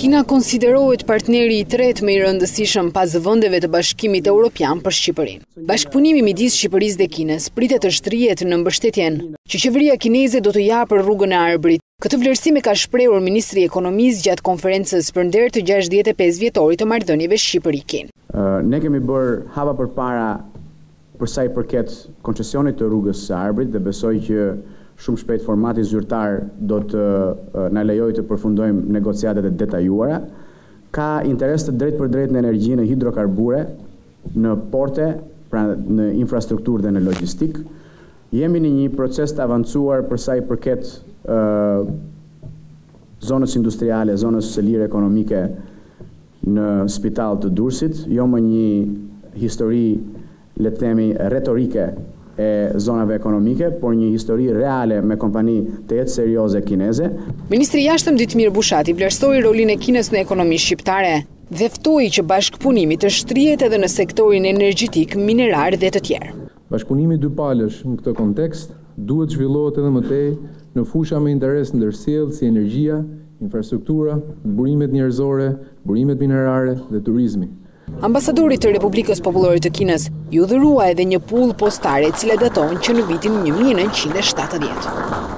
Kina konsiderohet partneri I tretë më I rëndësishëm pas vendeve të Bashkimit Evropian për Shqipërinë. Bashkëpunimi midis Shqipërisë dhe Kinës pritet të shtrihet në mbështetjen që qeveria kineze do të japë rrugën e arbërit. Këtë vlerësim e ka shprehur ministri I Ekonomisë gjatë konferencës për nder të 65 vjetorit të marrëdhënieve Shqipëri-Kinë. Ne kemi bërë hapa përpara për sa I përket koncesionit të rrugës së arbërit dhe besoj që shumë shpejt formati zyrtar do të na lejojë të përfundojmë negociatet e detajuara. Ka interes të drejt për drejt në energji, në hidrokarbure, në porte, pra në infrastrukturë dhe në logjistik. Jemi në një proces të avancuar për sa I përket zonës industriale, zonës së lirë ekonomike në Spital të Durrësit, jo më një histori, le të themi, retorike e zonave ekonomike, por një histori reale me kompani të jetë serioze kineze. Ministri I Jashtëm Ditmir Bushati vlerësoi rolin e Kinës në ekonominë shqiptare dhe ftoi që bashkëpunimi të shtrihet edhe në sektorin energjetik, minerar dhe të tjerë. Bashkëpunimi dypalësh në këtë kontekst duhet zhvillohet edhe më tej në fusha me interes ndërsjellë si energjia, infrastruktura, burimet njerëzore, burimet minerare dhe turizmi. Ambasadori të Republikës Popullore të Kinës ju dhurua edhe një pull postare e cila daton që në vitin 1970.